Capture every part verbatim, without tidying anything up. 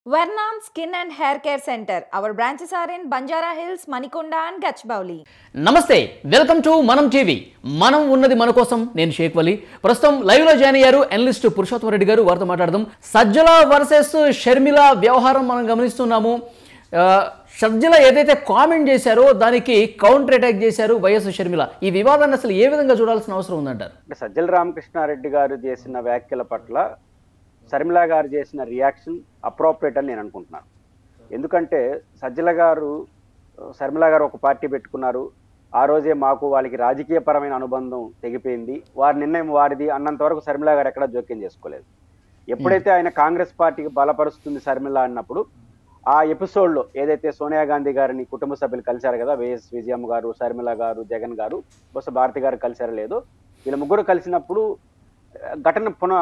Vernon Skin and Hair Care Center. Our branches are in Banjara Hills, Manikonda and Gachbauli. నమస్తే welcome to Manam TV మనం ఉన్నది మన కోసం నేను షేక్ వలి ప్రస్తుతం లైవ్ లో జాయిన్ అయ్యారు అనలిస్ట్ పురుషోత్తమ రెడ్డి గారు వారితో మాట్లాడదాం సజ్జల వర్సెస్ షర్మిల వ్యవహారం మనం గమనిస్తున్నాము సజ్జల ఏదైతే కామెంట్ చేశారో దానికి కౌంటర్ అటాక్ చేశారు వైఎస్ షర్మిల ఈ వివాదాన్ని అసలు ఏ విధంగా చూడాల్సిన అవసరం ఉందంటారు సజ్జల రామకృష్ణారెడ్డి గారు చేసిన వ్యాఖ్యల పట్ల షర్మిల గారు చేసిన రియాక్షన్ అప్రోప్రియేట్ అని నేను అనుకుంటున్నాను ఎందుకంటే సజ్జల గారు షర్మిల గారు ఒక పార్టీ పెట్టుకున్నారు ఆ రోజే మాకు వాళ్ళకి రాజకీయపరమైన అనుబంధం తెగిపోయింది వారి నిర్ణయం వారిది అన్నంత వరకు షర్మిల గారు ఎక్కడ జోక్యం చేసుకోలేదు ఎప్పుడైతే ఆయన కాంగ్రెస్ పార్టీకి బలపరుస్తుంది షర్మిల అన్నప్పుడు ఆ ఎపిసోడ్లో ఏదైతే సోనియా గాంధీ గారిని కుటుంబ సభ్యులు కలిశారు కదా వైఎస్ విజయమ్మ గారు షర్మిల గారు జగన్ గారు బహుశా భారతి గారు కలిశారో లేదో వీళ్ళ ముగ్గురు కలిసినప్పుడు ఘటన పునః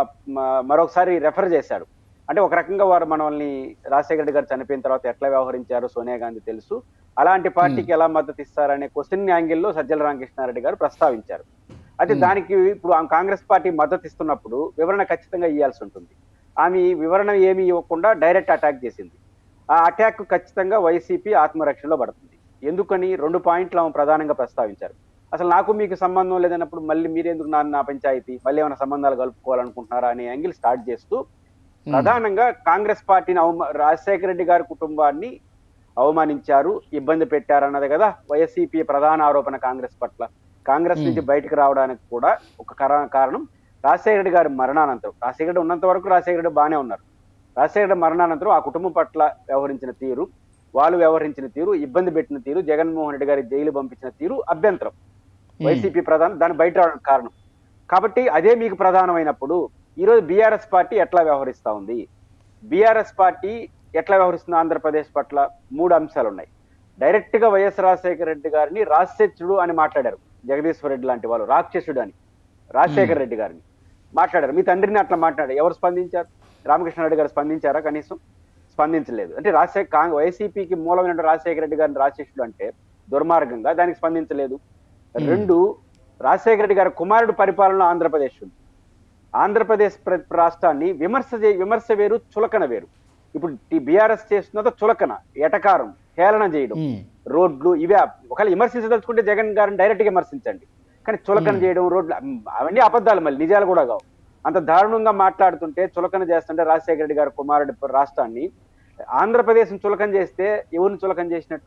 మరొకసారి రెఫర్ చేశాడు అంటే ఒక రకంగా వారు మనల్ని రాజశేఖర రెడ్డి గారు చనిపోయిన తర్వాత ఎట్లా వ్యవహరించారో సోనియా గాంధీ తెలుసు అలాంటి పార్టీకి ఎలా మద్దతు ఇస్తారనే క్వశ్చన్ యాంగిల్లో సజ్జల రామకృష్ణారెడ్డి గారు ప్రస్తావించారు అయితే దానికి ఇప్పుడు కాంగ్రెస్ పార్టీ మద్దతు ఇస్తున్నప్పుడు వివరణ ఖచ్చితంగా ఇవ్వాల్సి ఉంటుంది ఆమె వివరణ ఏమీ ఇవ్వకుండా డైరెక్ట్ అటాక్ చేసింది ఆ అటాక్ ఖచ్చితంగా వైసీపీ ఆత్మరక్షణలో పడుతుంది ఎందుకని రెండు పాయింట్లు ఆమె ప్రధానంగా ప్రస్తావించారు అసలు నాకు మీకు సంబంధం లేదన్నప్పుడు మళ్ళీ మీరెందుకు నా నా పంచాయతీ మళ్ళీ ఏమైనా సంబంధాలు కలుపుకోవాలనుకుంటున్నారా అనే యాంగిల్ స్టార్ట్ చేస్తూ ప్రధానంగా కాంగ్రెస్ పార్టీని అవమా రాజశేఖర రెడ్డి గారి కుటుంబాన్ని అవమానించారు ఇబ్బంది పెట్టారు అన్నది కదా వైసీపీ ప్రధాన ఆరోపణ కాంగ్రెస్ పట్ల కాంగ్రెస్ నుంచి బయటకు రావడానికి కూడా ఒక కారణం రాజశేఖర రెడ్డి గారి మరణానంతరం రాజశేఖర రెడ్డి ఉన్నంత వరకు రాజశేఖర రెడ్డి బాగానే ఉన్నారు రాజశేఖర రెడ్డి మరణానంతరం ఆ కుటుంబం పట్ల వ్యవహరించిన తీరు వాళ్ళు వ్యవహరించిన తీరు ఇబ్బంది పెట్టిన తీరు జగన్మోహన్ రెడ్డి గారి జైలు పంపించిన తీరు అభ్యంతరం వైసీపీ ప్రధానం దాన్ని బయట రావడానికి కారణం కాబట్టి అదే మీకు ప్రధానమైనప్పుడు ఈరోజు బీఆర్ఎస్ పార్టీ ఎట్లా వ్యవహరిస్తా ఉంది బీఆర్ఎస్ పార్టీ ఎట్లా వ్యవహరిస్తుంది ఆంధ్రప్రదేశ్ పట్ల మూడు అంశాలు ఉన్నాయి డైరెక్ట్ గా వైఎస్ రాజశేఖర రెడ్డి గారిని రాక్షసుడు అని మాట్లాడారు జగదీశ్వర రెడ్డి లాంటి వాళ్ళు రాక్షసుడు అని రాజశేఖర రెడ్డి గారిని మాట్లాడారు మీ తండ్రిని అట్లా మాట్లాడారు ఎవరు స్పందించారు రామకృష్ణారెడ్డి గారు స్పందించారా కనీసం స్పందించలేదు అంటే రాజశేఖర వైసీపీకి మూలమైన రాజశేఖర రెడ్డి గారిని రాక్షసుడు అంటే దుర్మార్గంగా దానికి స్పందించలేదు రెండు రాజశేఖర రెడ్డి గారి కుమారుడు పరిపాలనలో ఆంధ్రప్రదేశ్ ఉంది ఆంధ్రప్రదేశ్ రాష్ట్రాన్ని విమర్శ విమర్శ వేరు చులకన వేరు ఇప్పుడు బీఆర్ఎస్ చేస్తున్నదో చులకన ఎటకారం హేళన చేయడం రోడ్లు ఇవే ఒకవేళ విమర్శించదలుచుకుంటే జగన్ గారిని డైరెక్ట్ గా విమర్శించండి కానీ చులకన చేయడం రోడ్లు అవన్నీ అబద్ధాలు మళ్ళీ నిజాలు కూడా కావు అంత దారుణంగా మాట్లాడుతుంటే చులకన చేస్తుంటే రాజశేఖర రెడ్డి గారి కుమారుడి రాష్ట్రాన్ని ఆంధ్రప్రదేశ్ చులకన చేస్తే ఎవరిని చులకన చేసినట్టు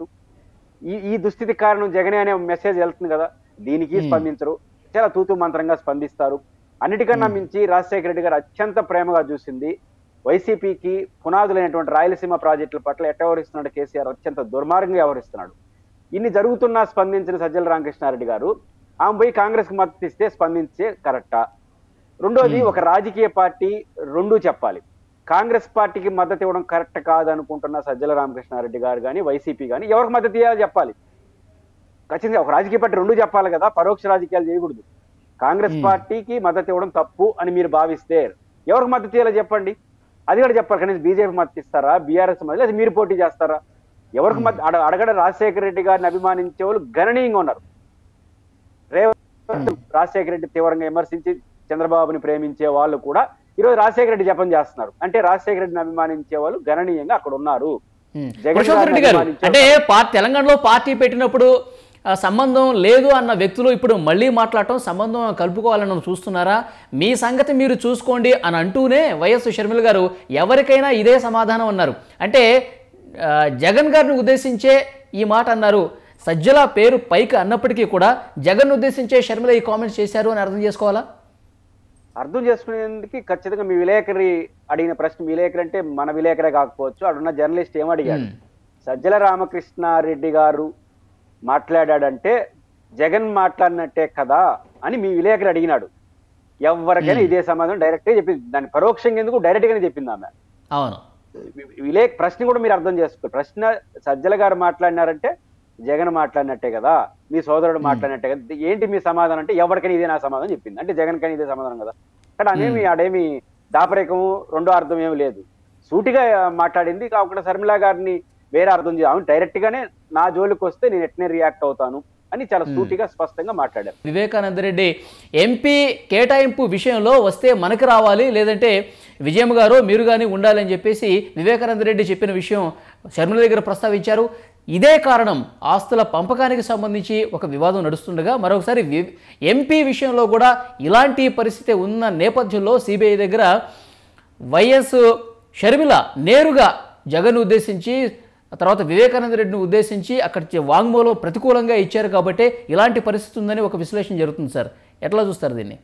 ఈ ఈ దుస్థితి కారణం జగనే అనే మెసేజ్ వెళ్తుంది కదా దీనికి స్పందించరు చాలా తూతు మంత్రంగా స్పందిస్తారు అన్నిటికన్నా మించి రాజశేఖర రెడ్డి గారు అత్యంత ప్రేమగా చూసింది వైసీపీకి పునాదులైనటువంటి రాయలసీమ ప్రాజెక్టుల పట్ల ఎట్ట వ్యవహరిస్తున్నాడు కేసీఆర్ అత్యంత దుర్మార్గంగా వ్యవహరిస్తున్నాడు ఇన్ని జరుగుతున్నా స్పందించిన సజ్జల రామకృష్ణారెడ్డి గారు ఆమె పోయి కాంగ్రెస్ కు మద్దతు ఇస్తే స్పందించే కరెక్టా రెండోది ఒక రాజకీయ పార్టీ రెండూ చెప్పాలి కాంగ్రెస్ పార్టీకి మద్దతు ఇవ్వడం కరెక్ట్ కాదనుకుంటున్న సజ్జల రామకృష్ణారెడ్డి గారు కానీ వైసీపీ కానీ ఎవరికి మద్దతు ఇవ్వాలో చెప్పాలి ఖచ్చితంగా ఒక రాజకీయ పార్టీ రెండు చెప్పాలి కదా పరోక్ష రాజకీయాలు చేయకూడదు కాంగ్రెస్ పార్టీకి మద్దతు ఇవ్వడం తప్పు అని మీరు భావిస్తే ఎవరికి మద్దతు ఇవ్వాలో చెప్పండి అది కూడా చెప్పాలి కనీసం బీజేపీ మద్దతు ఇస్తారా బీఆర్ఎస్ మద్దతు లేదా మీరు పోటీ చేస్తారా ఎవరికి మద్దతు అడగడ రాజశేఖర రెడ్డి గారిని అభిమానించే వాళ్ళు గణనీయంగా ఉన్నారు రేవంత్ రాజశేఖర రెడ్డి తీవ్రంగా విమర్శించి చంద్రబాబుని ప్రేమించే వాళ్ళు కూడా ఈరోజు రాజశేఖర రెడ్డి జపం చేస్తున్నారు అంటే రాజశేఖర రెడ్డిని అభిమానించే వాళ్ళు గణనీయంగా అక్కడ ఉన్నారు రెడ్డి గారు అంటే తెలంగాణలో పార్టీ పెట్టినప్పుడు సంబంధం లేదు అన్న వ్యక్తులు ఇప్పుడు మళ్ళీ మాట్లాడటం సంబంధం కలుపుకోవాలని చూస్తున్నారా మీ సంగతి మీరు చూసుకోండి అని అంటూనే వైఎస్ షర్మిల గారు ఎవరికైనా ఇదే సమాధానం అన్నారు అంటే జగన్ గారిని ఉద్దేశించే ఈ మాట అన్నారు సజ్జల పేరు పైకి అన్నప్పటికీ కూడా జగన్ ఉద్దేశించే షర్మిల ఈ కామెంట్స్ చేశారు అని అర్థం చేసుకోవాలా అర్థం చేసుకునేందుకు ఖచ్చితంగా మీ విలేకరి అడిగిన ప్రశ్న విలేకరి అంటే మన విలేకరే కాకపోవచ్చు అడున్న జర్నలిస్ట్ ఏమడిగాడు సజ్జల రామకృష్ణారెడ్డి గారు మాట్లాడాడంటే జగన్ మాట్లాడినట్టే కదా అని మీ విలేకరి అడిగినాడు ఎవరికైనా ఇదే సమాధానం డైరెక్ట్ గా చెప్పింది దాన్ని పరోక్షంగా ఎందుకు డైరెక్ట్ గానే చెప్పింది ఆమె అవును విలేక ప్రశ్న కూడా మీరు అర్థం చేసుకో ప్రశ్న సజ్జల గారు మాట్లాడినారంటే జగన్ మాట్లాడినట్టే కదా మీ సోదరుడు మాట్లాడినట్టే కదా ఏంటి మీ సమాధానం అంటే ఎవరికైనా ఇదే నా సమాధానం చెప్పింది అంటే జగన్ కైనా ఇదే సమాధానం కదా కానీ అనేమి అడేమి దాపరికము రెండో అర్థం ఏమి లేదు సూటిగా మాట్లాడింది కాకుండా షర్మిల గారిని వేరే అర్థం చేయాలి డైరెక్ట్ గానే నా జోలికి వస్తే నేను ఎట్నే రియాక్ట్ అవుతాను అని చాలా సూటిగా స్పష్టంగా మాట్లాడారు. వివేకానంద రెడ్డి ఎంపీ కేటాయింపు విషయంలో వస్తే మనకి రావాలి, లేదంటే విజయమ్మ గారు మీరు కానీ ఉండాలని చెప్పేసి వివేకానంద రెడ్డి చెప్పిన విషయం షర్మిల దగ్గర ప్రస్తావించారు. ఇదే కారణం ఆస్తుల పంపకానికి సంబంధించి ఒక వివాదం నడుస్తుండగా మరొకసారి ఎంపీ విషయంలో కూడా ఇలాంటి పరిస్థితి ఉన్న నేపథ్యంలో సిబిఐ దగ్గర వైఎస్ షర్మిల నేరుగా జగన్ ఉద్దేశించి తర్వాత వివేకానంద రెడ్డిని ఉద్దేశించి అక్కడ వాంగ్మూలం ప్రతికూలంగా ఇచ్చారు కాబట్టి ఇలాంటి పరిస్థితి ఉందని ఒక విశ్లేషణ జరుగుతుంది సార్. ఎట్లా చూస్తారు దీన్ని?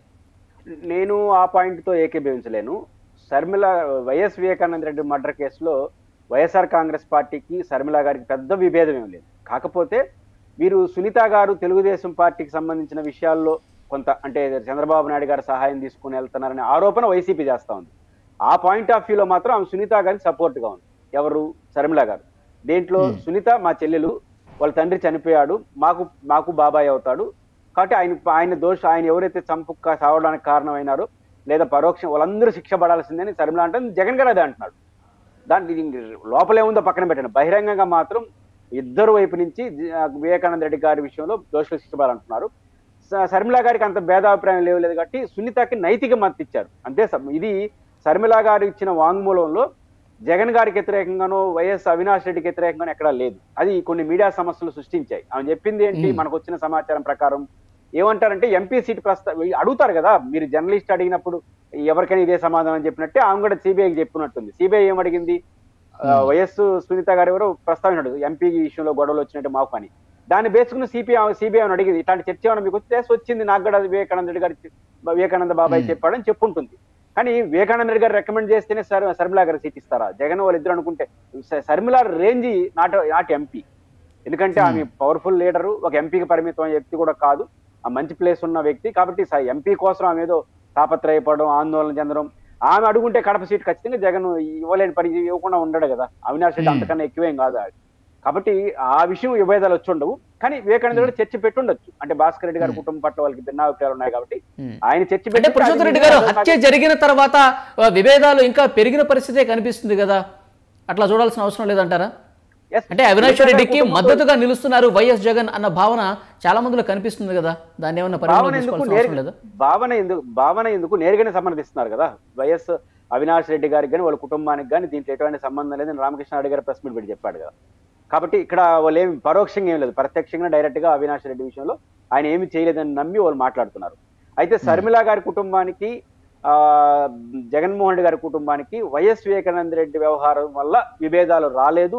నేను ఆ పాయింట్తో ఏకీభవించలేను. షర్మిల వైఎస్ వివేకానంద రెడ్డి మర్డర్ కేసులో వైఎస్ఆర్ కాంగ్రెస్ పార్టీకి షర్మిల గారికి పెద్ద విభేదం ఏం లేదు. కాకపోతే వీరు సునీత గారు తెలుగుదేశం పార్టీకి సంబంధించిన విషయాల్లో కొంత అంటే చంద్రబాబు నాయుడు గారి సహాయం తీసుకుని వెళ్తున్నారనే ఆరోపణ వైసీపీ చేస్తూ ఉంది. ఆ పాయింట్ ఆఫ్ వ్యూలో మాత్రం ఆమె సునీత గారికి సపోర్ట్గా ఉంది. ఎవరు? షర్మిల గారు. దేంట్లో? సునీత మా చెల్లెలు, వాళ్ళ తండ్రి చనిపోయాడు, మాకు మాకు బాబాయ్ అవుతాడు కాబట్టి ఆయన ఆయన దోష ఆయన ఎవరైతే చంపుక సావడానికి కారణమైనారో లేదా పరోక్షం వాళ్ళందరూ శిక్ష పడాల్సిందని షర్మిల అంటే జగన్ గారు అదే అంటున్నాడు. దాన్ని లోపలేముందో పక్కన పెట్టండి, బహిరంగంగా మాత్రం ఇద్దరు వైపు నుంచి వివేకానంద రెడ్డి గారి విషయంలో దోషులు శిక్ష పడాలంటున్నారు. షర్మిల గారికి అంత భేదాభిప్రాయం లేవు లేదు కాబట్టి సునీతకి నైతిక మద్దతు ఇచ్చారు అంతే. ఇది షర్మిల గారు ఇచ్చిన వాంగ్మూలంలో జగన్ గారికి వ్యతిరేకంగానో వైఎస్ అవినాష్ రెడ్డికి వ్యతిరేకంగానో ఎక్కడా లేదు. అది కొన్ని మీడియా సమస్యలు సృష్టించాయి. ఆమె చెప్పింది ఏంటి? మనకు వచ్చిన సమాచారం ప్రకారం ఏమంటారంటే ఎంపీ సీట్ ప్రస్తా అడుగుతారు కదా, మీరు జర్నలిస్ట్ అడిగినప్పుడు ఎవరికైనా ఇదే సమాధానం చెప్పినట్టే ఆమె కూడా సిబిఐకి చెప్పినట్టుంది. సిబిఐ ఏమడిగింది? వైఎస్ సునీత గారు ఎవరో ప్రస్తావించాడు ఎంపీ విషయంలో గొడవలు వచ్చినట్టు మాకు అని. దాన్ని బేసుకుని సిపిఐ సిబిఐ అడిగింది ఇట్లాంటి చర్చ ఏమైనా మీకు వస్తే వచ్చింది, నాకు కూడా వివేకానంద రెడ్డి గారి వివేకానంద బాబాయ్ చెప్పాడని చెప్పుంటుంది. కానీ వివేకానంద రెడ్డి గారు రికమెండ్ చేస్తేనే సర్ షర్మిల గారు సీట్ ఇస్తారా? జగన్ వాళ్ళు ఇద్దరు అనుకుంటే Sharmila range not not MP. ఎందుకంటే ఆమె పవర్ఫుల్ లీడరు, ఒక ఎంపీకి పరిమితం వ్యక్తి కూడా కాదు, ఆ మంచి ప్లేస్ ఉన్న వ్యక్తి. కాబట్టి ఎంపీ కోసం ఆమె ఏదో తాపత్రయపడడం, ఆందోళన చెందడం, ఆమె అడుగుంటే కడప సీట్ ఖచ్చితంగా జగన్ ఇవ్వలేని పని ఇవ్వకుండా ఉండడు కదా. అవినాష్ రెడ్డి అంతకన్నా ఎక్కువేం కాదు. కాబట్టి ఆ విషయం విభేదాలు వచ్చి ఉండవు. కానీ వివేకానంద రెడ్డి చర్చ పెట్టుండొచ్చు. అంటే భాస్కర్ రెడ్డి గారి కుటుంబం పట్ల వాళ్ళకి భిన్నాభిప్రాయాలు ఉన్నాయి కాబట్టి ఆయన చర్చ పెట్టి పురుషోత్తమ రెడ్డి గారు హత్య జరిగిన తర్వాత విభేదాలు ఇంకా పెరిగిన పరిస్థితే కనిపిస్తుంది కదా, అట్లా చూడాల్సిన అవసరం లేదంటారా? అంటే అవినాష్ రెడ్డికి మద్దతుగా నిలుస్తున్నారు వైఎస్ జగన్ అన్న భావన చాలా మందిలో కనిపిస్తుంది కదా, దాన్ని ఏమన్నా భావన ఎందుకు భావన ఎందుకు భావన ఎందుకు నేరుగానే సమర్థిస్తున్నారు కదా. వైఎస్ అవినాష్ రెడ్డి గారికి కానీ వాళ్ళ కుటుంబానికి కానీ దీంట్లో ఎటువంటి సంబంధం లేదని రామకృష్ణ రెడ్డి గారు ప్రెస్ మీట్ పెట్టి చెప్పాడు కదా. కాబట్టి ఇక్కడ వాళ్ళు ఏమి పరోక్షంగా ఏం లేదు, ప్రత్యక్షంగా డైరెక్ట్ గా అవినాష్ రెడ్డి విషయంలో ఆయన ఏమి చేయలేదని నమ్మి వాళ్ళు మాట్లాడుతున్నారు. అయితే షర్మిల గారి కుటుంబానికి ఆ జగన్మోహన్ రెడ్డి గారి కుటుంబానికి వైఎస్ వివేకానంద రెడ్డి వ్యవహారం వల్ల విభేదాలు రాలేదు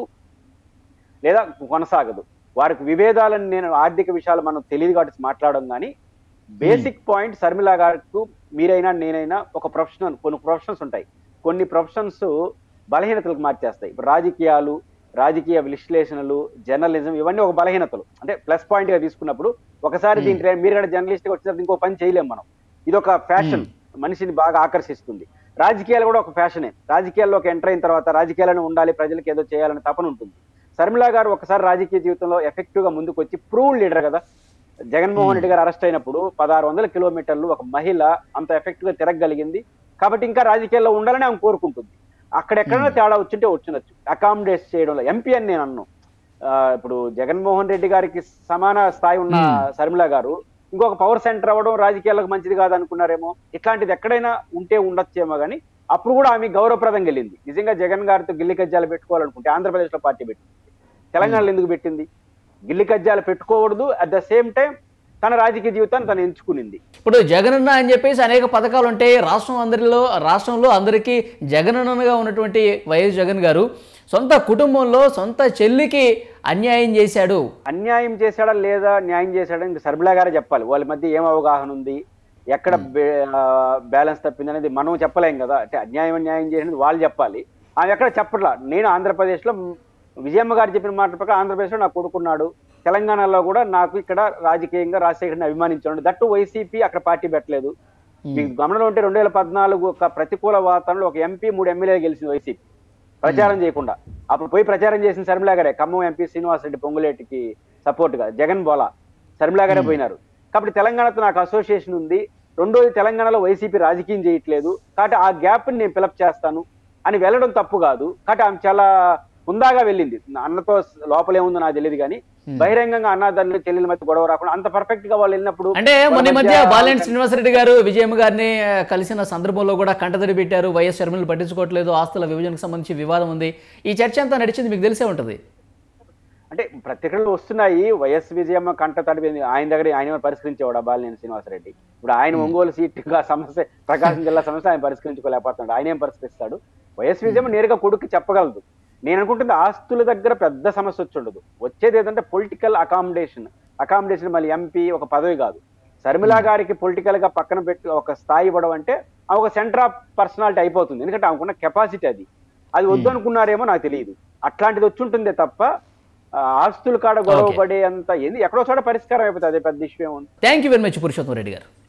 లేదా కొనసాగదు. వారికి విభేదాలని నేను ఆర్థిక విషయాలు మనం తెలియదు కాబట్టి మాట్లాడడం. కానీ బేసిక్ పాయింట్ షర్మిల గారికి మీరైనా నేనైనా ఒక ప్రొఫెషనల్, కొన్ని ప్రొఫెషన్స్ ఉంటాయి, కొన్ని ప్రొఫెషన్స్ బలహీనతలకు మార్చేస్తాయి. ఇప్పుడు రాజకీయాలు, రాజకీయ విశ్లేషణలు, జర్నలిజం ఇవన్నీ ఒక బలహీనతలు. అంటే ప్లస్ పాయింట్ గా తీసుకున్నప్పుడు ఒకసారి దీంట్లో మీరు కూడా జర్నలిస్ట్ గా వచ్చినప్పుడు ఇంకో పని చేయలేం మనం. ఇది ఒక ఫ్యాషన్, మనిషిని బాగా ఆకర్షిస్తుంది. రాజకీయాలు కూడా ఒక ఫ్యాషనే. రాజకీయాల్లోకి ఎంటర్ అయిన తర్వాత రాజకీయాలను ఉండాలి, ప్రజలకు ఏదో చేయాలని తపన ఉంటుంది. షర్మిల గారు ఒకసారి రాజకీయ జీవితంలో ఎఫెక్టివ్ గా ముందుకు వచ్చి ప్రూవ్డ్ లీడర్ కదా. జగన్మోహన్ రెడ్డి గారు అరెస్ట్ అయినప్పుడు పదహారు వందల కిలోమీటర్లు ఒక మహిళ అంత ఎఫెక్టివ్ గా తిరగగలిగింది కాబట్టి ఇంకా రాజకీయాల్లో ఉండాలని ఆమె కోరుకుంటుంది. అక్కడెక్కడైనా తేడా వచ్చింటే వచ్చినచ్చు, అకామిడేట్ చేయడంలో ఎంపీ అని నేను అన్నాను. ఇప్పుడు జగన్మోహన్ రెడ్డి గారికి సమాన స్థాయి ఉన్న షర్మిల గారు ఇంకొక పవర్ సెంటర్ అవ్వడం రాజకీయాలకు మంచిది కాదు అనుకున్నారేమో. ఇట్లాంటిది ఎక్కడైనా ఉంటే ఉండొచ్చేమో కానీ అప్పుడు కూడా ఆమె గౌరవప్రదంగా వెళ్ళింది. నిజంగా జగన్ గారితో గిల్లి కజ్జాలు పెట్టుకోవాలనుకుంటే ఆంధ్రప్రదేశ్ లో పార్టీ పెట్టింది, తెలంగాణలో ఎందుకు పెట్టింది? గిల్లి కజ్జాలు పెట్టుకోకూడదు, అట్ ద సేమ్ టైం తన రాజకీయ జీవితాన్ని తను ఎంచుకునింది. ఇప్పుడు జగనన్న అని చెప్పేసి అనేక పథకాలు ఉంటాయి రాష్ట్రం అందరిలో రాష్ట్రంలో అందరికీ జగనన్నగా ఉన్నటువంటి వైఎస్ జగన్ గారు సొంత కుటుంబంలో సొంత చెల్లికి అన్యాయం చేశాడు. అన్యాయం చేశాడా లేదా న్యాయం చేశాడా ఇంకా షర్మిల గారే చెప్పాలి. వాళ్ళ మధ్య ఏం అవగాహన ఉంది, ఎక్కడ బ్యాలెన్స్ తప్పింది అనేది మనం చెప్పలేం కదా. అంటే అన్యాయం న్యాయం చేసినది వాళ్ళు చెప్పాలి, ఆమె ఎక్కడ చెప్పట్లా. నేను ఆంధ్రప్రదేశ్లో విజయమ్మ గారు చెప్పిన మాట ప్రకారం ఆంధ్రప్రదేశ్లో నాకు కొడుకున్నాడు, తెలంగాణలో కూడా నాకు ఇక్కడ రాజకీయంగా రాజశేఖర్ని అభిమానించాడు. దట్టు వైసీపీ అక్కడ పార్టీ పెట్టలేదు. మీకు గమనంలో ఉంటే రెండు వేల పద్నాలుగు ఒక ప్రతికూల వాతావరణంలో ఒక ఎంపీ మూడు ఎమ్మెల్యేలు గెలిచింది వైసీపీ ప్రచారం చేయకుండా. అప్పుడు పోయి ప్రచారం చేసిన షర్మిల గారే. ఖమ్మం ఎంపీ శ్రీనివాసరెడ్డి పొంగులేటికి సపోర్ట్ గా జగన్ బోలా షర్మిల గారే పోయినారు. కాబట్టి తెలంగాణతో నాకు అసోసియేషన్ ఉంది. రెండోది తెలంగాణలో వైసీపీ రాజకీయం చేయట్లేదు కాబట్టి ఆ గ్యాప్ ని నేను ఫిలప్ చేస్తాను అని వెళ్ళడం తప్పు కాదు. కాబట్టి ఆమె చాలా హుందాగా వెళ్ళింది. అన్నతో లోపల ఏముందో నాకు తెలియదు కానీ బహిరంగంగా అన్నదల్లు చెల్లెల మధ్య గొడవ రాకుండా అంత పర్ఫెక్ట్ గా వాళ్ళు వెళ్ళినప్పుడు అంటే మొన్న మధ్య బాలినేని శ్రీనివాసరెడ్డి గారు విజయమ్మ గారిని కలిసిన సందర్భంలో కూడా కంటతడి పెట్టారు. వైఎస్ షర్మిలను పట్టించుకోవట్లేదు, ఆస్తుల విభజనకు సంబంధించి వివాదం ఉంది. ఈ చర్చ అంతా నడిచింది, మీకు తెలిసే ఉంటుంది. అంటే పత్రికలు వస్తున్నాయి, వైఎస్ విజయమ్మ కంట తడిపోయింది, ఆయన దగ్గర ఆయన పరిష్కరించేవాడు బాలినేని శ్రీనివాసరెడ్డి. ఇప్పుడు ఆయన ఒంగోలు సీటుగా సమస్య, ప్రకాశం జిల్లా సమస్య ఆయన పరిష్కరించుకోలేకపోతున్నాడు. ఆయన ఏం పరిష్కరిస్తాడు? వైఎస్ విజయమ్మ నేరుగా కొడుకు చెప్పగలదు. నేను అనుకుంటుంది ఆస్తుల దగ్గర పెద్ద సమస్య వచ్చి ఉండదు. వచ్చేది ఏదంటే పొలిటికల్ అకామిడేషన్. అకామిడేషన్ మళ్ళీ ఎంపీ ఒక పదవి కాదు. శర్మిలా గారికి పొలిటికల్ గా పక్కన పెట్టి ఒక స్థాయి ఇవ్వడం అంటే ఆ ఒక సెంటర్ ఆఫ్ పర్సనాలిటీ అయిపోతుంది. ఎందుకంటే ఆమెకున్న కెపాసిటీ అది అది వద్దు అనుకున్నారేమో నాకు తెలియదు. అట్లాంటిది వచ్చి ఉంటుందే తప్ప ఆస్తుల కాడ గొడవ పడే అంత ఏంది ఎక్కడో చోట పరిష్కారం అయిపోతుంది. అదే పెద్ద విషయం. Thank you very much Purushottama Reddy గారు.